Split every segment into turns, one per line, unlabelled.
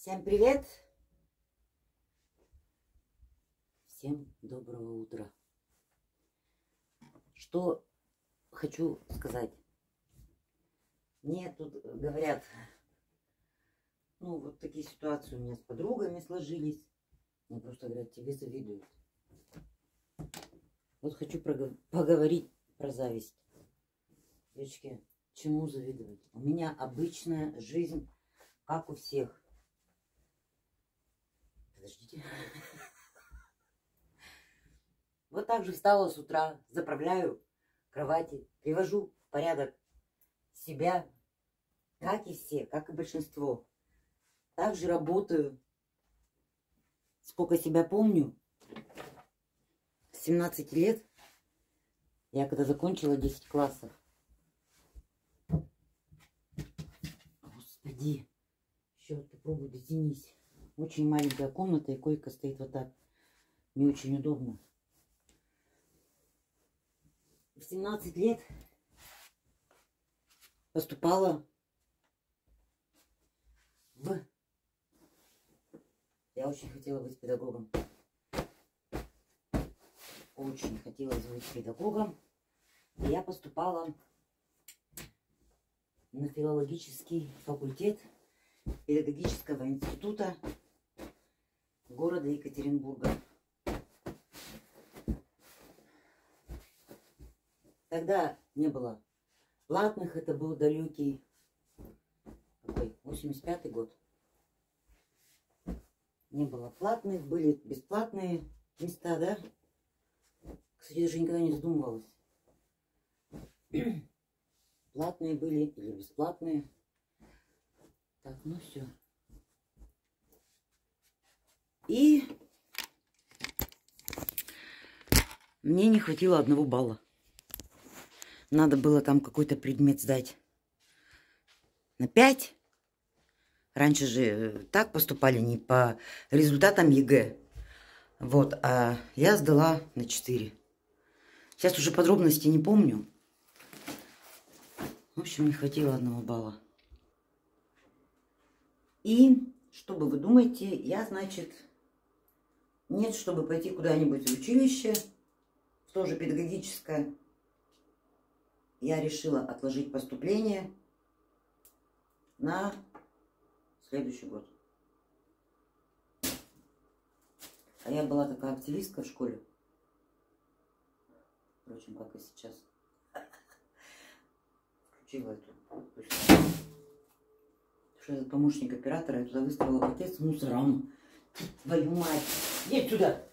Всем привет! Всем доброго утра! Что хочу сказать. Мне тут говорят, вот такие ситуации у меня с подругами сложились. Мне просто говорят, тебе завидуют. Вот хочу поговорить про зависть. Девочки, чему завидовать? У меня обычная жизнь, как у всех. Подождите. Вот так же встала с утра, заправляю кровати, привожу в порядок себя, как и все, как и большинство. Также работаю. Сколько себя помню, с 17 лет, я когда закончила 10 классов. Господи, еще попробуй дотянись. Очень маленькая комната, и койка стоит вот так. Не очень удобно. В 17 лет поступала в... Я очень хотела быть педагогом. Очень хотелось быть педагогом. И я поступала на филологический факультет педагогического института города Екатеринбурга. Тогда не было платных, это был далекий, какой, 85-й год. Не было платных, были бесплатные места, да? Кстати, даже никогда не задумывалась. Платные были или бесплатные. Так, ну все. И мне не хватило 1 балла. Надо было там какой-то предмет сдать на 5. Раньше же так поступали, не по результатам ЕГЭ. Вот, а я сдала на 4. Сейчас уже подробности не помню. В общем, не хватило 1 балла. И, что бы вы думаете, я, значит, нет, чтобы пойти куда-нибудь в училище, тоже педагогическое, я решила отложить поступление на следующий год. А я была такая активистка в школе. Впрочем, как и сейчас. Включила эту. Что это помощник оператора, я туда выставила пакет с мусором. Твою мать! Иди сюда!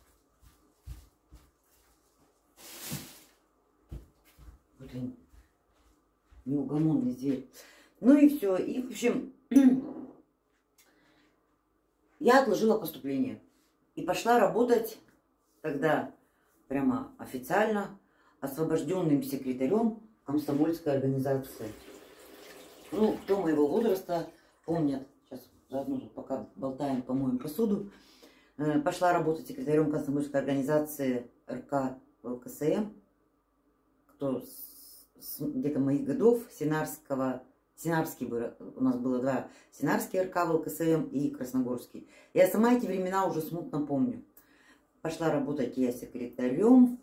Вот он, неугомонный зверь. Ну и все. И, в общем, я отложила поступление. И пошла работать тогда прямо официально освобожденным секретарем комсомольской организации. Ну, кто моего возраста помнят, сейчас заодно тут пока болтаем, помоем посуду, пошла работать секретарем комсомольской организации РК ВЛКСМ, кто где-то моих годов, Синарский, у нас было 2, Синарский РК ВЛКСМ и Красногорский. Я сама эти времена уже смутно помню. Пошла работать я секретарем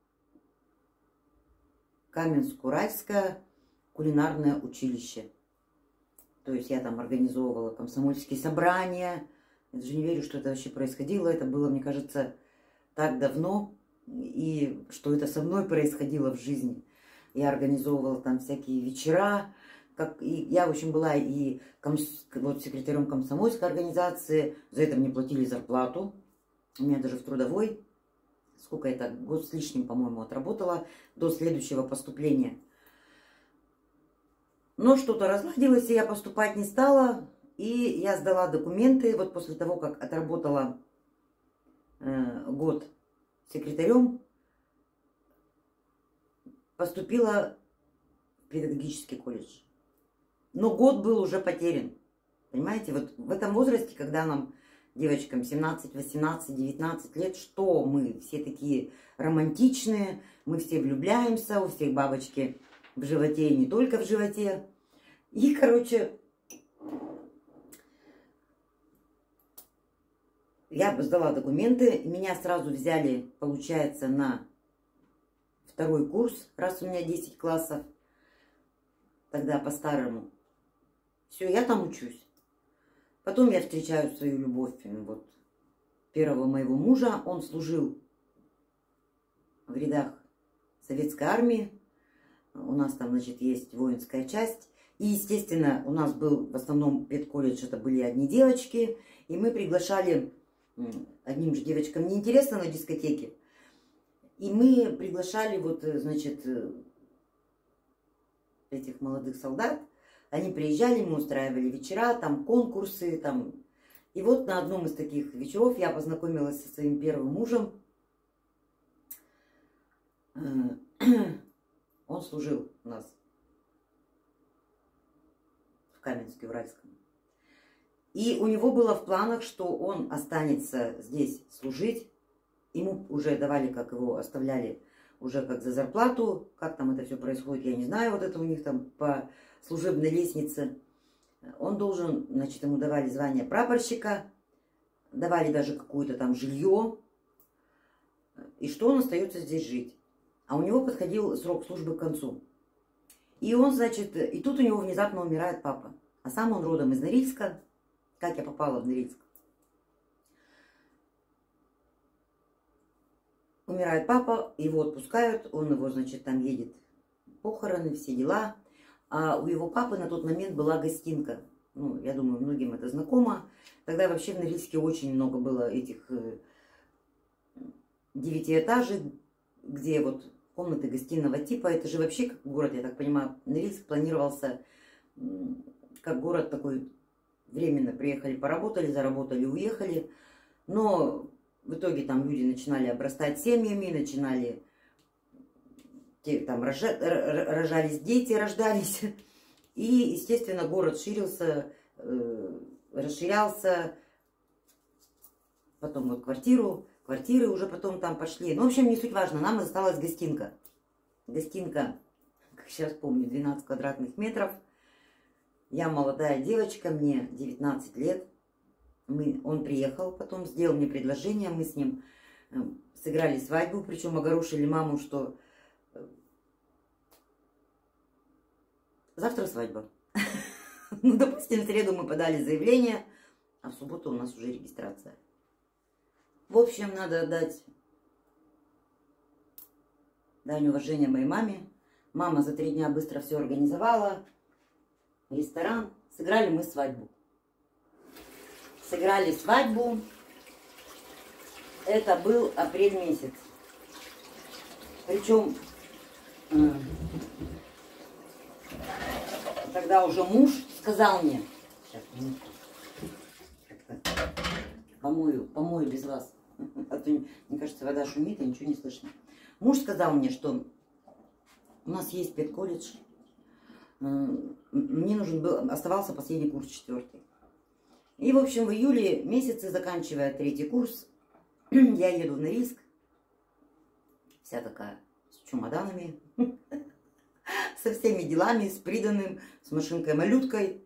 в Каменск-Уральское кулинарное училище. То есть я там организовывала комсомольские собрания. Я даже не верю, что это вообще происходило. Это было, мне кажется, так давно. И что это со мной происходило в жизни. Я организовывала там всякие вечера. Я, в общем, была и вот, секретарем комсомольской организации. За это мне платили зарплату. У меня даже в трудовой. Сколько это? Год с лишним, по-моему, отработала до следующего поступления. Но что-то разладилось, и я поступать не стала. И я сдала документы. Вот после того, как отработала год секретарем, поступила в педагогический колледж. Но год был уже потерян. Понимаете, вот в этом возрасте, когда нам, девочкам, 17, 18, 19 лет, что мы все такие романтичные, мы все влюбляемся, у всех бабочки в животе и не только в животе. И, короче, я сдала документы, меня сразу взяли, получается, на второй курс, раз у меня 10 классов, тогда по-старому. Все, я там учусь. Потом я встречаю свою любовь, вот, первого моего мужа. Он служил в рядах советской армии. У нас там, значит, есть воинская часть. И, естественно, у нас был в основном педколледж, это были одни девочки. И мы приглашали, одним же девочкам неинтересно на дискотеке. И мы приглашали, вот, значит, этих молодых солдат. Они приезжали, мы устраивали вечера, там конкурсы, там. И вот на одном из таких вечеров я познакомилась со своим первым мужем. Он служил у нас в Каменске-Уральском. И у него было в планах, что он останется здесь служить. Ему уже давали, как его оставляли, уже как за зарплату. Как там это все происходит, я не знаю. Вот это у них там по служебной лестнице. Он должен, значит, ему давали звание прапорщика. Давали даже какое-то там жилье. И что он остается здесь жить. А у него подходил срок службы к концу. И он, значит, и тут у него внезапно умирает папа. А сам он родом из Норильска. Как я попала в Норильск? Умирает папа, его отпускают, он его, значит, там едет похороны, все дела. А у его папы на тот момент была гостинка. Ну, я думаю, многим это знакомо. Тогда вообще в Норильске очень много было этих 9-этажек, где вот комнаты гостиного типа. Это же вообще как город, я так понимаю, Норильск планировался как город такой временно. Приехали, поработали, заработали, уехали. Но в итоге там люди начинали обрастать семьями, начинали, там рожались дети, рождались. И, естественно, город ширился, расширялся. Потом вот квартиры уже потом там пошли. Ну, в общем, не суть важно, нам осталась гостинка. Гостинка, как сейчас помню, 12 квадратных метров. Я молодая девочка, мне 19 лет. Он приехал потом, сделал мне предложение, мы с ним сыграли свадьбу, причем огорошили маму, что завтра свадьба. Ну, допустим, в среду мы подали заявление, а в субботу у нас уже регистрация. В общем, надо отдать дань уважения моей маме. Мама за 3 дня быстро все организовала. Ресторан. Сыграли мы свадьбу. Сыграли свадьбу. Это был апрель месяц. Причем тогда уже муж сказал мне, сейчас, помою без вас, а то, мне кажется, вода шумит, и ничего не слышно. Муж сказал мне, что у нас есть педколледж, мне нужен был, оставался последний курс, 4-й. И, в общем, в июле месяце, заканчивая 3-й курс, я еду в Норильск, вся такая с чемоданами, со всеми делами, с приданым, с машинкой-малюткой.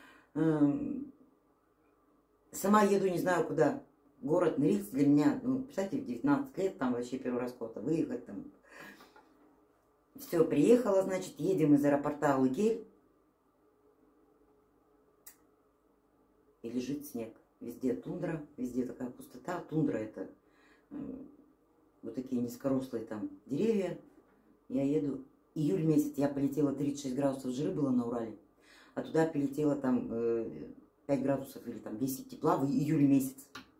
Сама еду не знаю куда. Город Норильск для меня, ну, представьте, в 19 лет, там вообще первый раз куда-то выехать. Там. Все, приехала, значит, едем из аэропорта Алыкель. И лежит снег. Везде тундра, везде такая пустота. Тундра это вот такие низкорослые там деревья. Я еду. Июль месяц, я полетела, 36 градусов жары было на Урале. А туда прилетела там 5 градусов или там 10 тепла в июль месяц.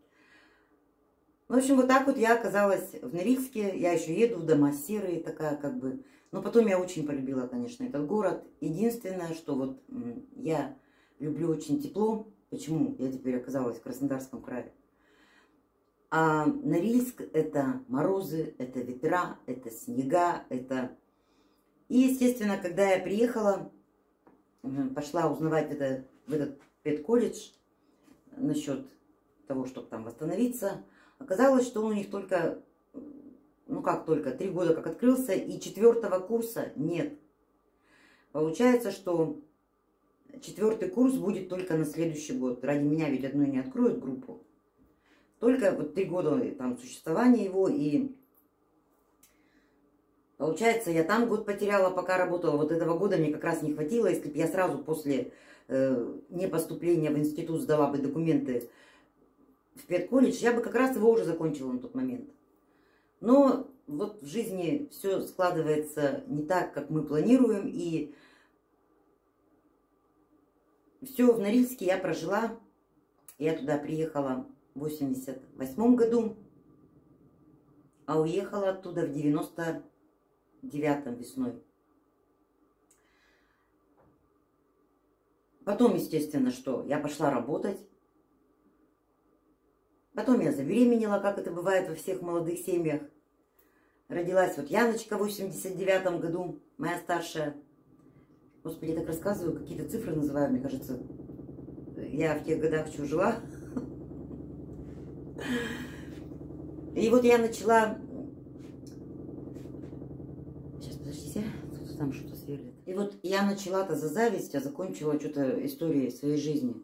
В общем, вот так вот я оказалась в Норильске. Я еще еду в дома серые, такая как бы. Но потом я очень полюбила, конечно, этот город. Единственное, что вот я люблю очень тепло. Почему я теперь оказалась в Краснодарском крае? А Норильск это морозы, это ветра, это снега, это... И, естественно, когда я приехала, пошла узнавать в этот педколледж насчет того, чтобы там восстановиться, оказалось, что он у них только, ну как только, 3 года как открылся, и 4-го курса нет. Получается, что 4-й курс будет только на следующий год. Ради меня ведь одной не откроют группу. Только вот 3 года там существования его, и получается, я там год потеряла, пока работала. Вот этого года мне как раз не хватило. Если бы я сразу после непоступления в институт сдала бы документы в педколледж, я бы как раз его уже закончила на тот момент. Но вот в жизни все складывается не так, как мы планируем, и все в Норильске я прожила. Я туда приехала в 88 году, а уехала оттуда в 99 весной. Потом, естественно, что я пошла работать. Потом я забеременела, как это бывает во всех молодых семьях. Родилась вот Яночка в 89 году, моя старшая. Господи, я так рассказываю, какие-то цифры называю, мне кажется, я в тех годах еще жила. И вот я начала... Сейчас, подождите, тут там что-то сверлит. И вот я начала-то за зависть, а закончила что-то историей своей жизни.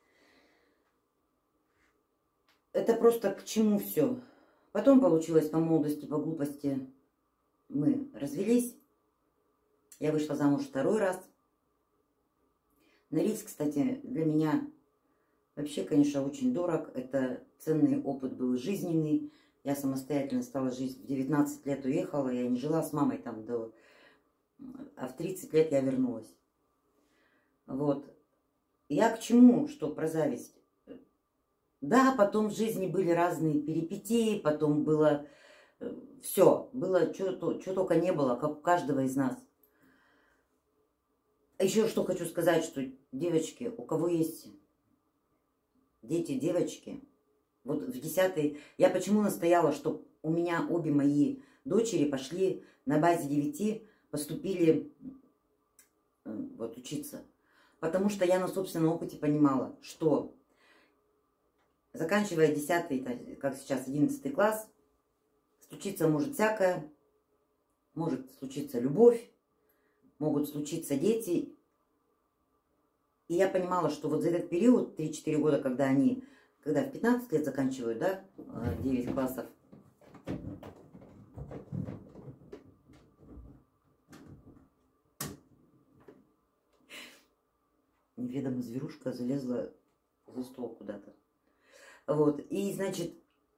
Это просто к чему все. Потом получилось по молодости, по глупости. Мы развелись. Я вышла замуж 2-й раз. Норильск, кстати, для меня вообще, конечно, очень дорог. Это ценный опыт был жизненный. Я самостоятельно стала жить. В 19 лет уехала. Я не жила с мамой там до... А в 30 лет я вернулась. Вот. Я к чему, что про зависть? Да, потом в жизни были разные перипетии, потом было все, было что только не было, как у каждого из нас. Еще что хочу сказать, что девочки, у кого есть дети, девочки, вот в 10-й, я почему настояла, что у меня обе мои дочери пошли на базе 9, поступили вот учиться. Потому что я на собственном опыте понимала, что заканчивая 10-й, как сейчас 11 класс, случиться может всякое. Может случиться любовь, могут случиться дети. И я понимала, что вот за этот период, 3-4 года, когда в 15 лет заканчивают, да, 9 классов, неведомая зверушка залезла за стол куда-то. Вот, и, значит,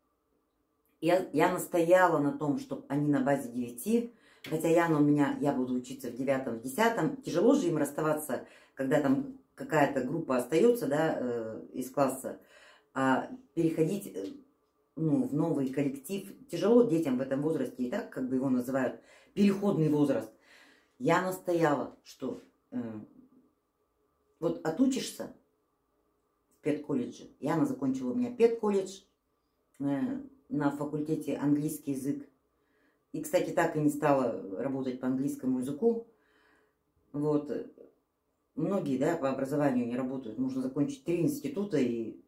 я настояла на том, чтобы они на базе 9, хотя я буду учиться в 9, в 10. Тяжело же им расставаться, когда там какая-то группа остается, да, из класса, а переходить в новый коллектив тяжело детям в этом возрасте, и так, как бы его называют, переходный возраст. Я настояла, что вот отучишься в педколледже. Яна закончила у меня педколледж на факультете английский язык. И, кстати, так и не стала работать по английскому языку. Вот. Многие, да, по образованию не работают. Нужно закончить 3 института.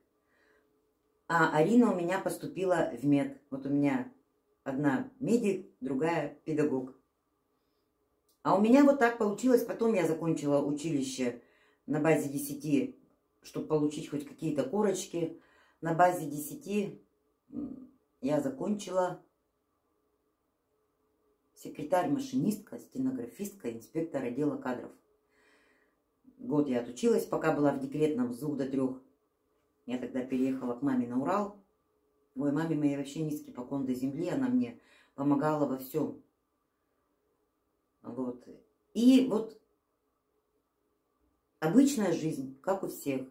А Арина у меня поступила в мед. Вот у меня одна медик, другая педагог. А у меня вот так получилось. Потом я закончила училище на базе 10, чтобы получить хоть какие-то корочки. На базе 10 я закончила секретарь-машинистка, стенографистка, инспектор отдела кадров. Год я отучилась, пока была в декретном с 2 до 3. Я тогда переехала к маме на Урал. Ой, маме моей вообще низкий поклон до земли, она мне помогала во всем. Вот. И вот обычная жизнь, как у всех.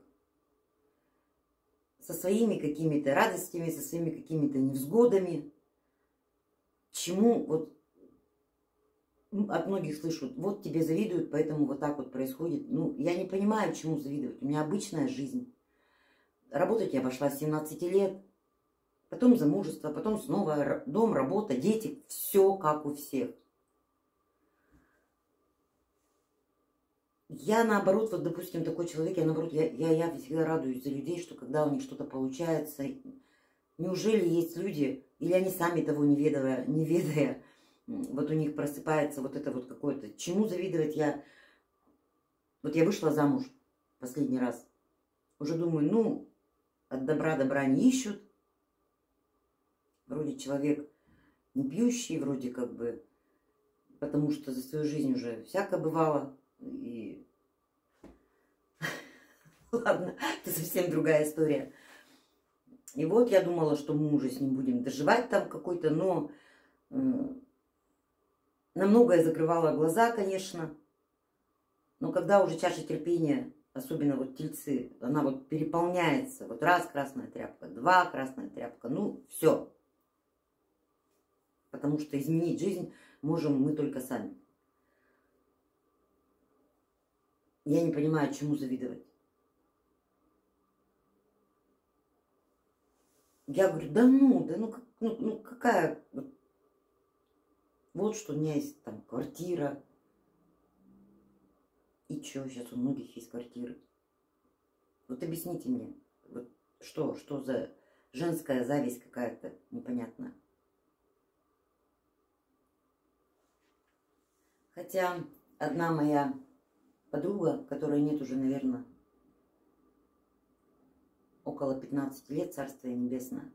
Со своими какими-то радостями, со своими какими-то невзгодами. Чему вот от многих слышу, вот тебе завидуют, поэтому вот так вот происходит. Ну, я не понимаю, чему завидовать. У меня обычная жизнь. Работать я пошла с 17 лет. Потом замужество, потом снова дом, работа, дети. Все как у всех. Я наоборот, вот допустим, такой человек, я наоборот, я всегда радуюсь за людей, что когда у них что-то получается, неужели есть люди, или они сами того не ведая, вот у них просыпается вот это вот какое-то, чему завидовать я. Вот я вышла замуж последний раз, уже думаю, ну, от добра добра не ищут, вроде человек не пьющий, вроде как бы, потому что за свою жизнь уже всяко бывало. И ладно, это совсем другая история. И вот я думала, что мы уже с ним будем доживать там какой-то, но на многое закрывала глаза, конечно. Но когда уже чаша терпения, особенно вот тельцы, она вот переполняется, вот раз красная тряпка, два красная тряпка, ну все. Потому что изменить жизнь можем мы только сами. Я не понимаю, чему завидовать. Я говорю, ну какая... Вот что у меня есть там квартира. И что, сейчас у многих есть квартиры. Вот объясните мне, вот что за женская зависть какая-то непонятная. Хотя одна моя подруга, которой нет уже, наверное, около 15 лет, Царствие Небесное.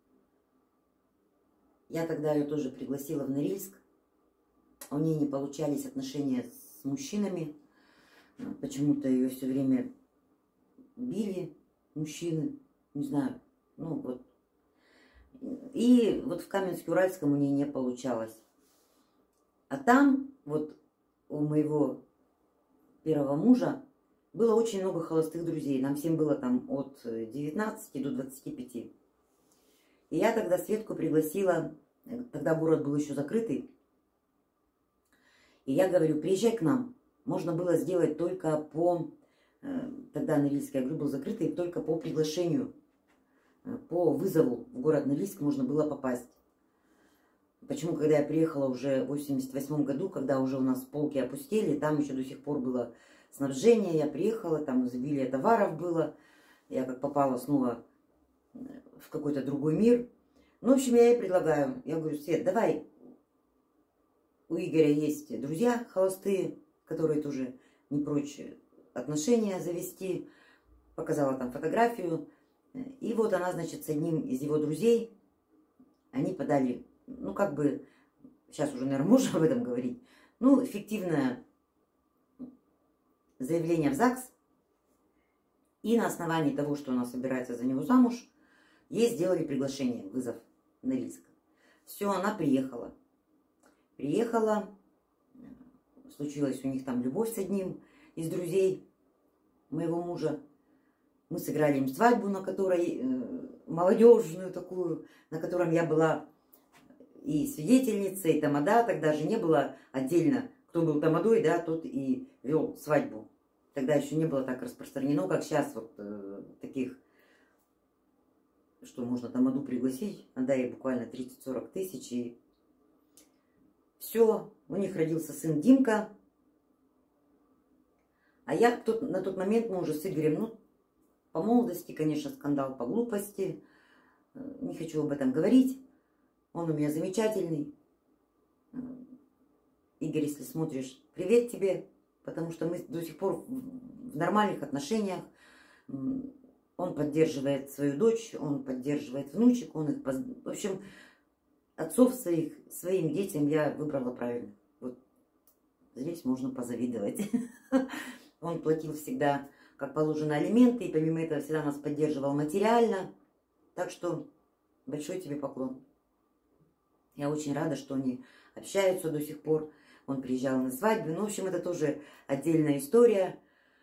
Я тогда ее тоже пригласила в Норильск. У нее не получались отношения с мужчинами. Почему-то ее все время били мужчины. Не знаю. Ну вот. И вот в Каменске-Уральском у нее не получалось. А там вот у моего первого мужа было очень много холостых друзей. Нам всем было там от 19 до 25. И я тогда Светку пригласила, тогда город был еще закрытый. И я говорю, приезжай к нам. Можно было сделать только по... Тогда Норильск, я говорю, был закрытый, только по приглашению. По вызову в город Норильск можно было попасть. Почему, когда я приехала уже в 88 году, когда уже у нас полки опустели, там еще до сих пор было снабжение, я приехала, там изобилие товаров было, я как попала снова в какой-то другой мир. Ну, в общем, я ей предлагаю, я говорю, Свет, давай, у Игоря есть друзья холостые, которые тоже не прочь отношения завести, показала там фотографию, и вот она, значит, с одним из его друзей, они подали, ну, как бы, сейчас уже, наверное, можно об этом говорить, ну, фиктивное заявление в ЗАГС, и на основании того, что она собирается за него замуж, ей сделали приглашение, вызов в Норильск. Все, она приехала. Приехала, случилась у них там любовь с одним из друзей моего мужа. Мы сыграли им свадьбу, на которой, молодежную такую, на котором я была и свидетельницей, и тамада. Тогда же не было отдельно, кто был тамадой, да, тот и вел свадьбу. Тогда еще не было так распространено, как сейчас, вот таких, что можно тамаду пригласить, отдай буквально 30-40 тысяч, и все, у них родился сын Димка. А я на тот момент, мы уже с Игорем, ну, по молодости, конечно, скандал, по глупости, не хочу об этом говорить, он у меня замечательный. Игорь, если смотришь, привет тебе, потому что мы до сих пор в нормальных отношениях. Он поддерживает свою дочь, он поддерживает внучек, он их... В общем, отцов своим детям я выбрала правильно. Вот здесь можно позавидовать. Он платил всегда, как положено, алименты, и помимо этого всегда нас поддерживал материально. Так что большой тебе поклон. Я очень рада, что они общаются до сих пор. Он приезжал на свадьбу. Ну, в общем, это тоже отдельная история.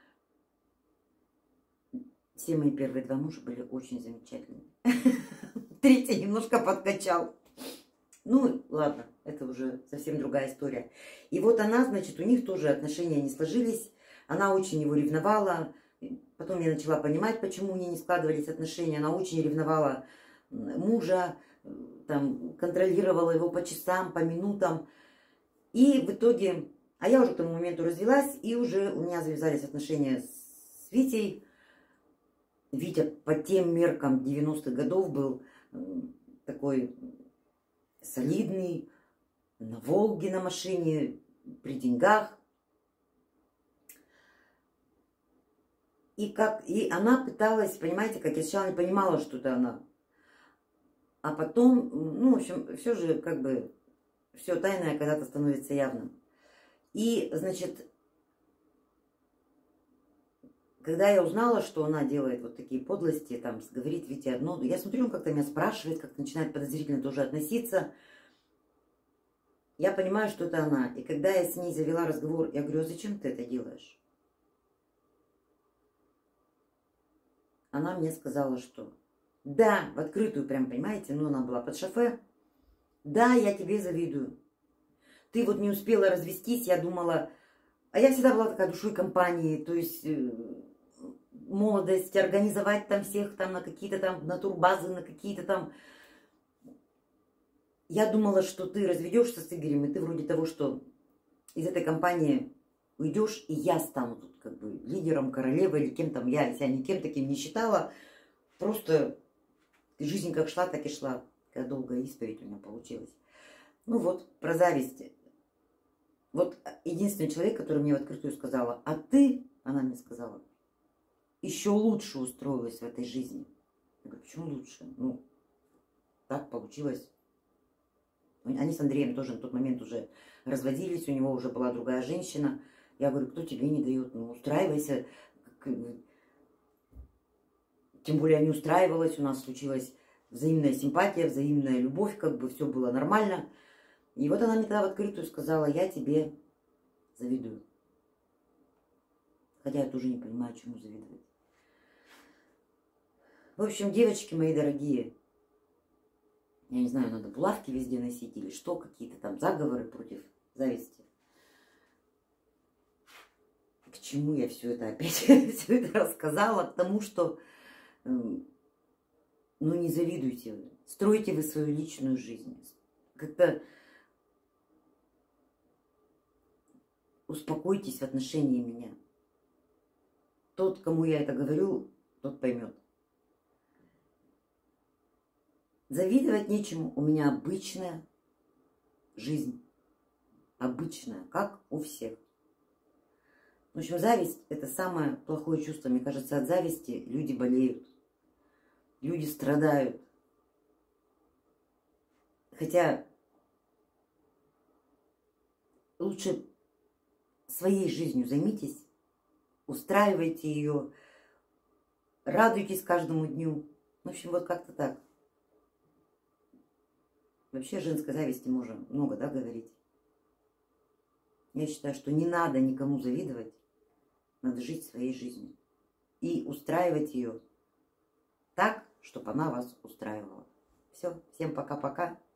Все мои первые два мужа были очень замечательные. Третий немножко подкачал. Ну, ладно, это уже совсем другая история. И вот она, значит, у них тоже отношения не сложились. Она очень его ревновала. Потом я начала понимать, почему у нее не складывались отношения. Она очень ревновала мужа, там, контролировала его по часам, по минутам. И в итоге, а я уже к тому моменту развелась, и уже у меня завязались отношения с Витей. Витя по тем меркам 90-х годов был такой солидный, на Волге на машине, при деньгах. И она пыталась, понимаете, как я сначала не понимала, что это она. А потом, ну, в общем, все же как бы, все тайное когда-то становится явным. И, значит, когда я узнала, что она делает вот такие подлости, там, говорит Вите одно, я смотрю, он как-то меня спрашивает, как-то начинает подозрительно тоже относиться. Я понимаю, что это она. И когда я с ней завела разговор, я говорю, а зачем ты это делаешь? Она мне сказала, что да, в открытую прям, понимаете, ну она была под шофе. Да, я тебе завидую. Ты вот не успела развестись, я думала... А я всегда была такая душой компании, то есть молодость, организовать там всех там на какие-то там, на турбазы, на какие-то там... Я думала, что ты разведешься с Игорем, и ты вроде того, что из этой компании уйдешь, и я стану тут как бы лидером, королевой или кем там я себя никем таким не считала. Просто жизнь как шла, так и шла. Такая долгая исповедь у меня получилась. Ну вот, про зависть. Вот единственный человек, который мне в открытую сказала, а ты, она мне сказала, еще лучше устроилась в этой жизни. Я говорю, почему лучше? Ну, так получилось. Они с Андреем тоже на тот момент уже разводились, у него уже была другая женщина. Я говорю, кто тебе не дает? Ну, устраивайся. Тем более не устраивалась, у нас случилась взаимная симпатия, взаимная любовь, как бы все было нормально. И вот она мне тогда в открытую сказала, я тебе завидую. Хотя я тоже не понимаю, чему завидовать. В общем, девочки мои дорогие, я не знаю, надо булавки везде носить или что, какие-то там заговоры против зависти. К чему я все это опять все это рассказала? К тому, что ну не завидуйте вы, стройте вы свою личную жизнь. Как-то успокойтесь в отношении меня. Тот, кому я это говорю, тот поймет. Завидовать нечему, у меня обычная жизнь. Обычная, как у всех. В общем, зависть – это самое плохое чувство. Мне кажется, от зависти люди болеют. Люди страдают. Хотя лучше своей жизнью займитесь, устраивайте ее, радуйтесь каждому дню. В общем, вот как-то так. Вообще о женской зависти можно много, да, говорить. Я считаю, что не надо никому завидовать, надо жить своей жизнью и устраивать ее так, чтобы она вас устраивала. Все, всем пока-пока.